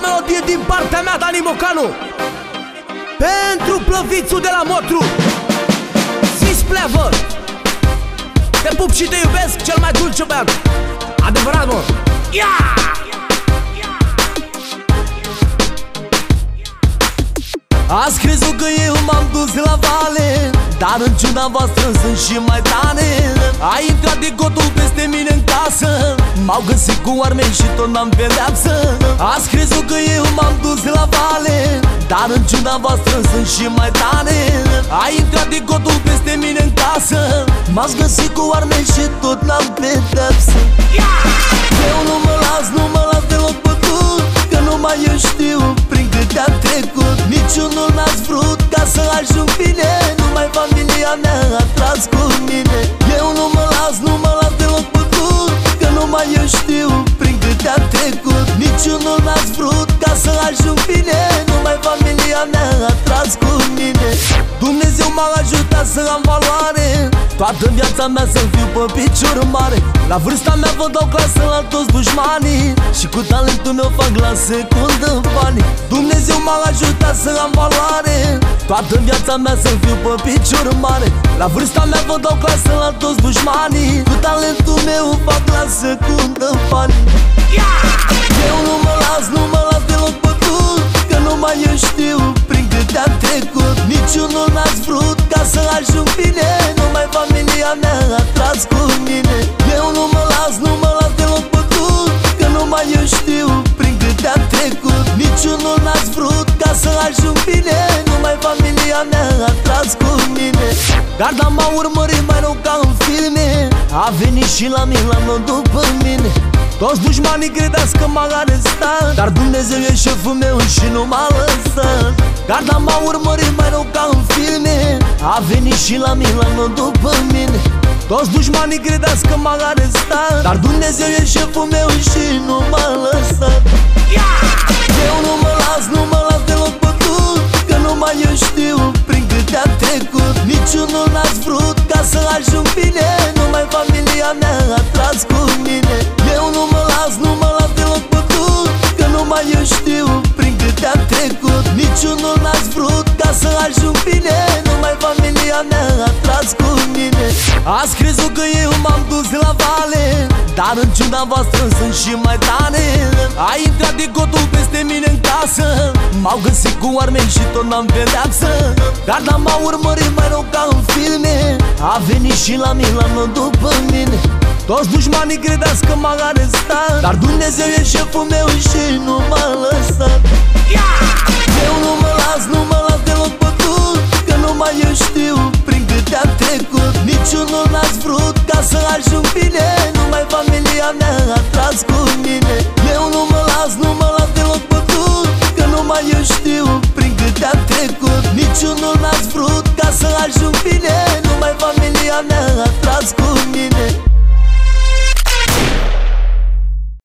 melodie din partea mea, Dani Mocanu, pentru plăvițul de la Motru. Sis Pleavă, te pup și te iubesc, cel mai dulce băiat. Adevărat, mă. Ați crezut că eu m-am dus la vale, dar în ciuda voastră sunt și mai tare. A intrat dicotul peste mine în casă, m-au găsit cu arme și tot n-am pedeapsă. Ați crezut că eu m-am dus la vale, dar în ciuda voastră sunt și mai tare. A intrat dicotul peste mine în casă, m-ați găsit cu arme și tot n-am pedeapsă. Eu nu mă las deloc bătut, că numai eu știu prin câte am trecut. Niciunul n-ați vrut ca să ajung bine, numai familia mea a tras cu mine. Eu nu mă las deloc bătut, că numai eu știu prin câte am trecut. Niciunul n-ați vrut ca să ajung bine, numai familia mea a tras cu mine. Dumnezeu m-a ajutat să am valoare, toată viața mea să fiu pe picior mare. La vârsta mea vă dau clasă la toți dușmanii, și cu talentul meu fac la secundă banii. Dumnezeu m-a ajutat să am valoare, toată viața mea să fiu pe picior mare. La vârsta mea vă dau clasă la toți dușmanii, cu talentul meu fac la secundă banii. Eu nu mă las deloc bătut, că numai eu știu prin câte am trecut. Niciunul n-ați vrut ca să ajung bine, numai familia mea a tras cu mine. Eu nu mă las deloc bătut, că numai eu știu prin câte am trecut. Niciunul n-ați vrut ca să ajung bine, numai familia mea a tras cu mine. Garda m-a urmărit mai rău ca în filme, a venit și la Milano după mine. Toți dușmanii credeați că m-a arestat, dar Dumnezeu e șeful meu și nu m-a lăsat. Garda m-a urmărit mai rău ca în filme, a venit și la Milano după mine. Toți dușmanii credeați că m-a arestat, dar Dumnezeu e șeful meu și nu m-a lăsat. Eu nu mă las deloc bătut, că numai eu știu prin câte am trecut. Niciunul n-ați vrut ca să ajung bine, numai familia mea a tras cu mine. Eu nu mă las deloc bătut, că numai eu știu prin câte am trecut. Niciunul n-ați vrut ca să ajung bine, numai familia mea a tras cu mine. Ați crezut că eu m-am dus la vale, dar în ciuda voastră sunt și mai tare. A intrat dicotul peste mine în casă, m-au găsit cu arme și tot n-am pedeapsă. Garda m-a urmărit mai rău ca în filme, a venit și la Milano după mine. Toți dușmanii credeați că m-a arestat, dar Dumnezeu e șeful meu și nu m-a lăsat.